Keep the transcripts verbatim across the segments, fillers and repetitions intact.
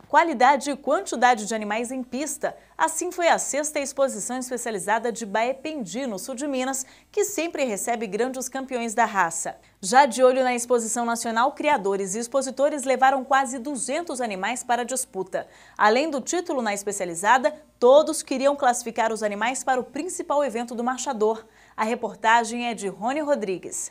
Qualidade e quantidade de animais em pista. Assim foi a sexta exposição especializada de Baependi, no sul de Minas, que sempre recebe grandes campeões da raça. Já de olho na exposição nacional, criadores e expositores levaram quase duzentos animais para a disputa. Além do título na especializada, todos queriam classificar os animais para o principal evento do marchador. A reportagem é de Rony Rodrigues.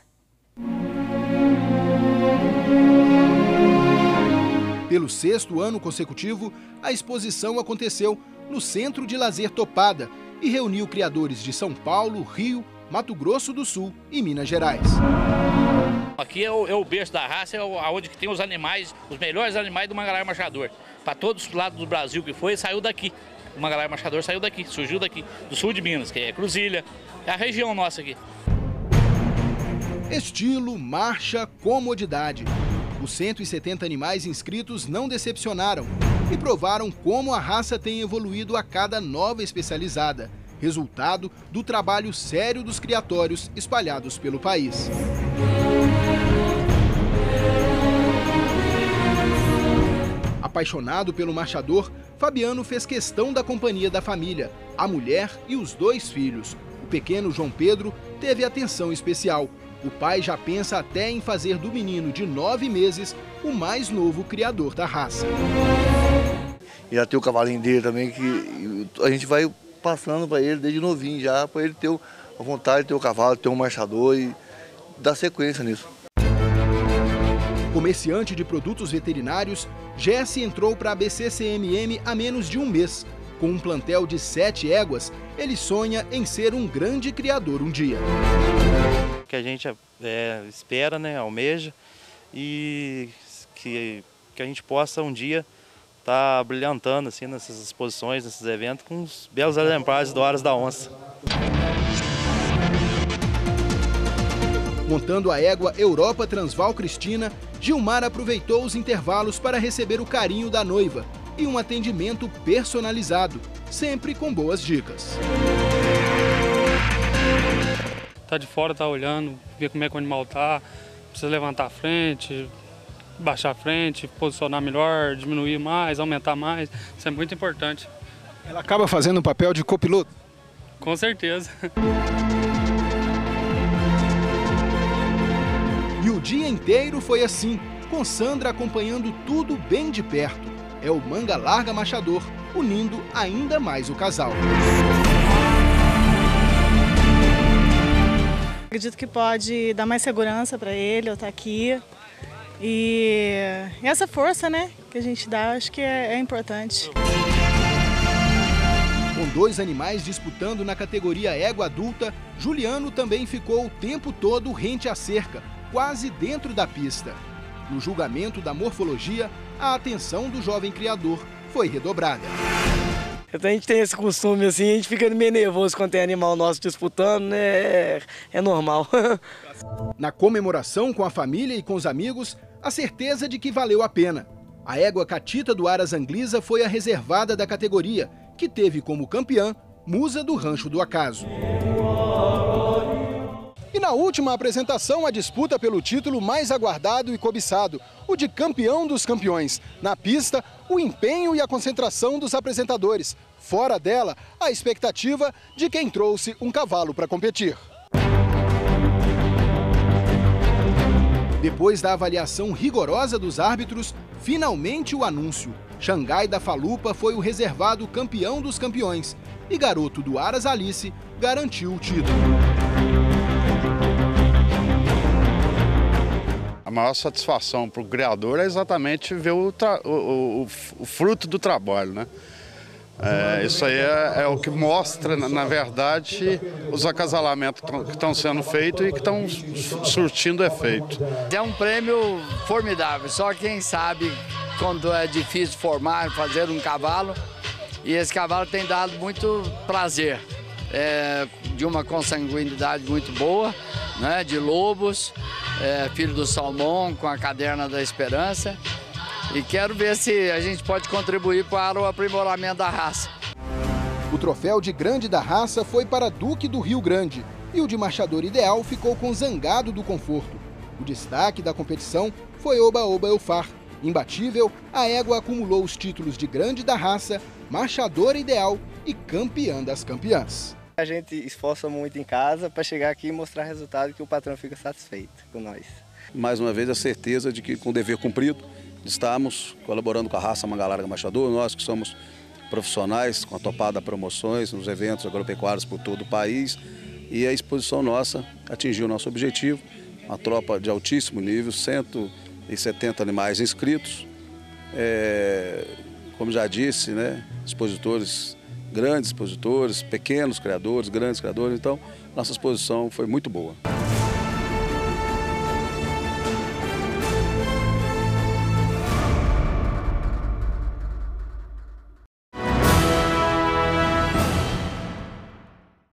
Pelo sexto ano consecutivo, a exposição aconteceu no Centro de Lazer Topada e reuniu criadores de São Paulo, Rio, Mato Grosso do Sul e Minas Gerais. Aqui é o, é o berço da raça, é onde tem os animais, os melhores animais do Mangalaia Marchador. Para todos os lados do Brasil que foi, saiu daqui. O Mangalaia Marchador saiu daqui, surgiu daqui, do sul de Minas, que é Cruzilha, é a região nossa aqui. Estilo, marcha, comodidade. Os cento e setenta animais inscritos não decepcionaram e provaram como a raça tem evoluído a cada nova especializada, resultado do trabalho sério dos criatórios espalhados pelo país. Apaixonado pelo marchador, Fabiano fez questão da companhia da família, a mulher e os dois filhos. O pequeno João Pedro teve atenção especial. O pai já pensa até em fazer do menino de nove meses o mais novo criador da raça. E já tem o cavalinho dele também, que a gente vai passando para ele desde novinho já, para ele ter a vontade de ter o cavalo, ter um marchador e dar sequência nisso. Comerciante de produtos veterinários, Jesse entrou para a B C C M M há menos de um mês. Com um plantel de sete éguas, ele sonha em ser um grande criador um dia. Que a gente é, espera, né, almeja, e que, que a gente possa um dia estar tá brilhantando assim, nessas exposições, nesses eventos, com os belos exemplares do Aras da Onça. Montando a égua Europa Transval Cristina, Gilmar aproveitou os intervalos para receber o carinho da noiva e um atendimento personalizado, sempre com boas dicas. Tá de fora, tá olhando, ver como é que o animal tá, precisa levantar a frente, baixar a frente, posicionar melhor, diminuir mais, aumentar mais, isso é muito importante. Ela acaba fazendo o papel de copiloto? Com certeza. E o dia inteiro foi assim, com Sandra acompanhando tudo bem de perto. É o Manga Larga Marchador, unindo ainda mais o casal. Acredito que pode dar mais segurança para ele, eu estar aqui. E essa força, né, que a gente dá, acho que é, é importante. Com dois animais disputando na categoria égua adulta, Juliano também ficou o tempo todo rente à cerca, quase dentro da pista. No julgamento da morfologia, a atenção do jovem criador foi redobrada. A gente tem esse costume assim, a gente fica meio nervoso quando tem animal nosso disputando, né? É, é normal. Na comemoração com a família e com os amigos, a certeza de que valeu a pena. A égua Catita do Aras Anglisa foi a reservada da categoria, que teve como campeã Musa do Rancho do Acaso. E na última apresentação, a disputa pelo título mais aguardado e cobiçado, o de campeão dos campeões. Na pista, o empenho e a concentração dos apresentadores. Fora dela, a expectativa de quem trouxe um cavalo para competir. Depois da avaliação rigorosa dos árbitros, finalmente o anúncio. Xangai da Falupa foi o reservado campeão dos campeões e Garoto do Aras Alice garantiu o título. A maior satisfação para o criador é exatamente ver o, o, o, o fruto do trabalho, né? É, isso aí é, é o que mostra, na, na verdade, os acasalamentos que estão sendo feitos e que estão surtindo efeito. É um prêmio formidável, só quem sabe quando é difícil formar, fazer um cavalo, e esse cavalo tem dado muito prazer, é, de uma consanguinidade muito boa, né, de lobos, é, filho do Salmão com a Caderna da Esperança, e quero ver se a gente pode contribuir para o aprimoramento da raça. O troféu de grande da raça foi para Duque do Rio Grande e o de marchador ideal ficou com Zangado do Conforto. O destaque da competição foi Oba Oba Eufar, Imbatível, a égua acumulou os títulos de grande da raça, marchadora ideal e campeã das campeãs. A gente esforça muito em casa para chegar aqui e mostrar resultado que o patrão fica satisfeito com nós. Mais uma vez a certeza de que, com o dever cumprido, estamos colaborando com a raça Manga Larga Machador, nós que somos profissionais com a Topada Promoções nos eventos agropecuários por todo o país, e a exposição nossa atingiu o nosso objetivo, uma tropa de altíssimo nível, cento e setenta animais inscritos, é, como já disse, né, expositores, grandes expositores, pequenos criadores, grandes criadores, então nossa exposição foi muito boa.